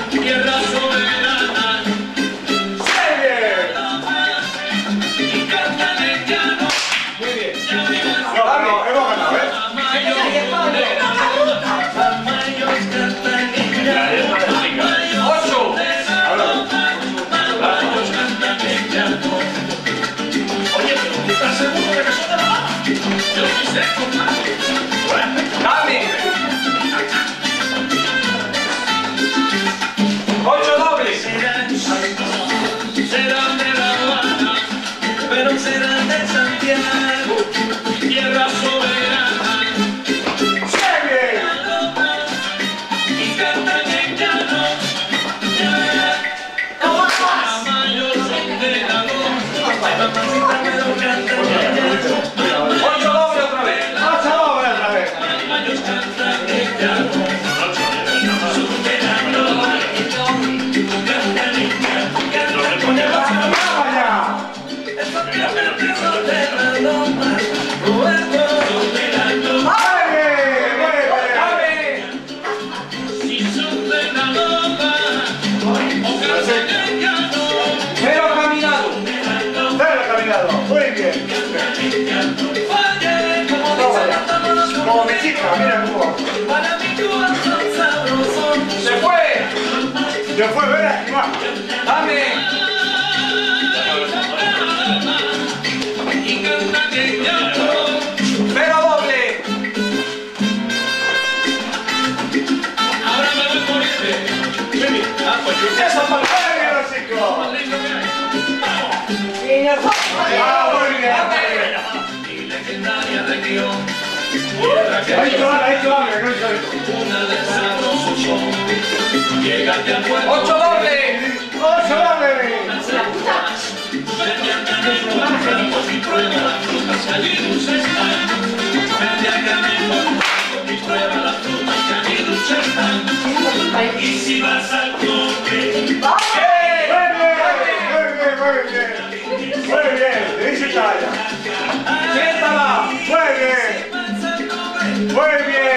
tierra soberana. Y cantan el llano. Muy bien. No, hemos ganado, ¿eh? Oye, pero ¿tú estás seguro de que son de la mano? Yo sí sé, compadre. ¡Dame! 8 dobles. Serán de La Habana, pero serán de Santiago, tierra soberana. Y cantan en llano. Amayo son de la loma. Mamacita me lo cantan en llano. 8 dobles otra vez. Amayo cantan en llano. Son de la loma. Cantan en llano. Estos cantantes son de la loma. Son de la loma. Si son de la loma, o cantan en llano. Pero caminado. Muy bien. Oye, como dice la tabla, Como mi chica, mira cómo. para mi corazón sabroso. Se fue. Yo fue ver a Iván. Dame. Y cantan en llano. Pero doble. Ahora me voy por este. Ah, pues yo Eso para el Muy bien, los chicos. más lindo que hay. Muy bien. Y legendaria región. Tierra que Ahí va, que no hizo esto. una de sabroso son. Llégate al puerto. 8 dobles. 8 dobles. Vete a Canelo, y prueba las frutas que allí dulces están. Vete a Canelo, y prueba las frutas que allí dulces están. Y si vas al coque, Muy bien, dice Italia. Siéntala. Muy bien, muy bien.